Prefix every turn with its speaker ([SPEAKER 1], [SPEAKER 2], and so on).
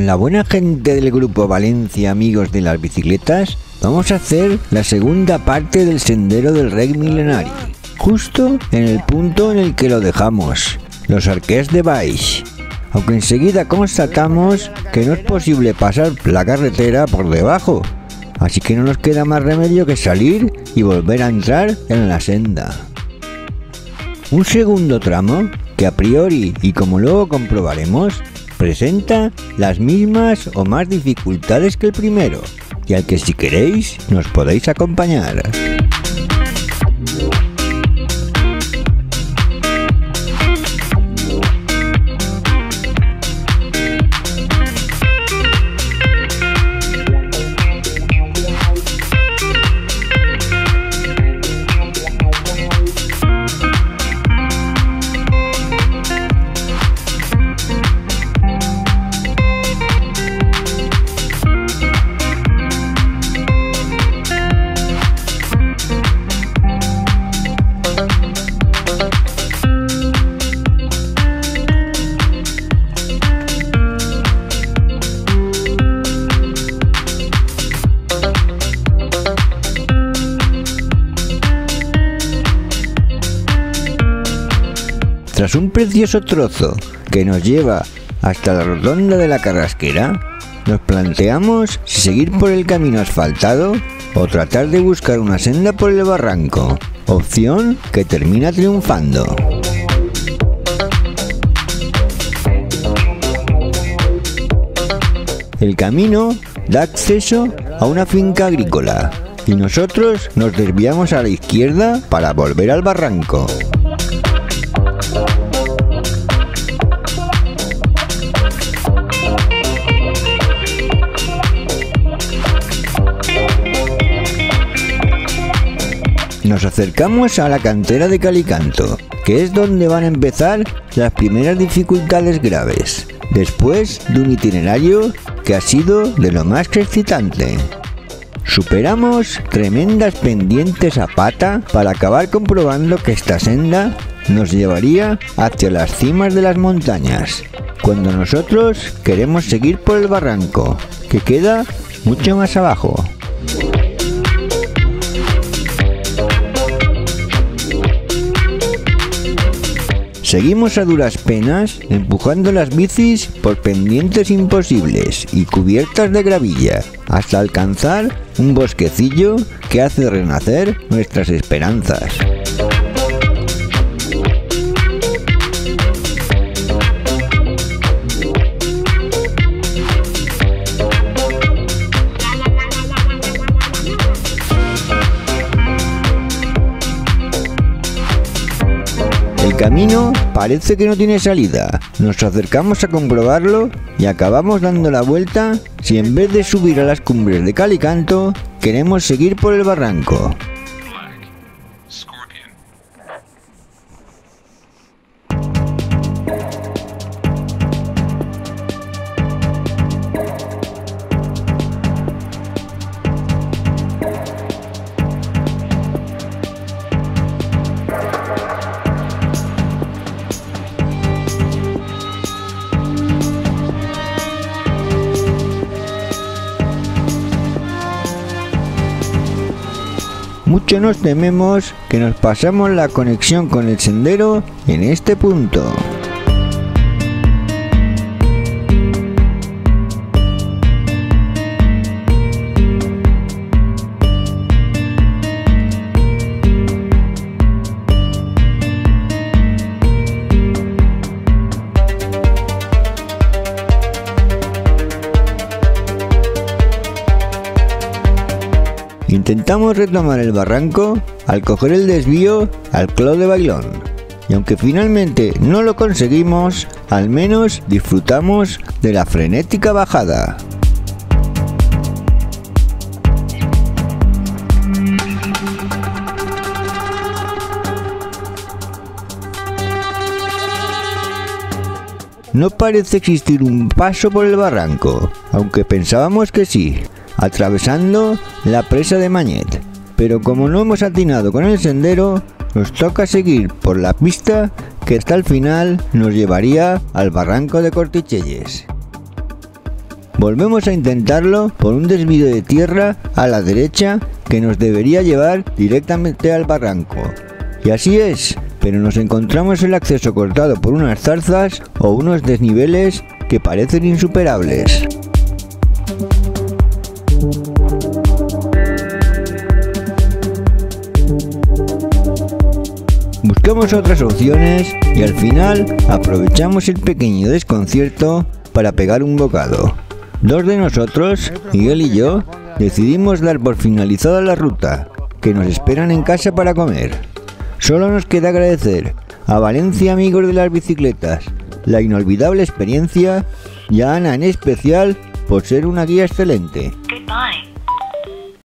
[SPEAKER 1] Con la buena gente del grupo Valencia Amigos de las Bicicletas, vamos a hacer la segunda parte del sendero del Rec Mil·lenari, justo en el punto en el que lo dejamos, los Arquers de Baix, aunque enseguida constatamos que no es posible pasar la carretera por debajo, así que no nos queda más remedio que salir y volver a entrar en la senda. Un segundo tramo, que a priori y como luego comprobaremos, presenta las mismas o más dificultades que el primero, y al que si queréis nos podéis acompañar. Tras un precioso trozo que nos lleva hasta la rotonda de la Carrasquera, nos planteamos si seguir por el camino asfaltado o tratar de buscar una senda por el barranco, opción que termina triunfando. El camino da acceso a una finca agrícola y nosotros nos desviamos a la izquierda para volver al barranco. Nos acercamos a la cantera de Calicanto, que es donde van a empezar las primeras dificultades graves, después de un itinerario que ha sido de lo más excitante. Superamos tremendas pendientes a pata para acabar comprobando que esta senda nos llevaría hacia las cimas de las montañas, cuando nosotros queremos seguir por el barranco, que queda mucho más abajo. Seguimos a duras penas empujando las bicis por pendientes imposibles y cubiertas de gravilla hasta alcanzar un bosquecillo que hace renacer nuestras esperanzas. El camino parece que no tiene salida. Nos acercamos a comprobarlo y acabamos dando la vuelta si en vez de subir a las cumbres de Calicanto queremos seguir por el barranco. Mucho nos tememos que nos pasamos la conexión con el sendero en este punto. Intentamos retomar el barranco al coger el desvío al Clot de Bailón, y aunque finalmente no lo conseguimos, al menos disfrutamos de la frenética bajada. No parece existir un paso por el barranco, aunque pensábamos que sí, atravesando la presa de Mañet, pero como no hemos atinado con el sendero, nos toca seguir por la pista que hasta el final nos llevaría al barranco de Cortichelles. Volvemos a intentarlo por un desvío de tierra a la derecha que nos debería llevar directamente al barranco. Y así es, pero nos encontramos el acceso cortado por unas zarzas o unos desniveles que parecen insuperables. Buscamos otras opciones y al final aprovechamos el pequeño desconcierto para pegar un bocado. Dos de nosotros, Miguel y yo, decidimos dar por finalizada la ruta, que nos esperan en casa para comer. Solo nos queda agradecer a Valencia Amigos de las Bicicletas la inolvidable experiencia y a Ana en especial por ser una guía excelente.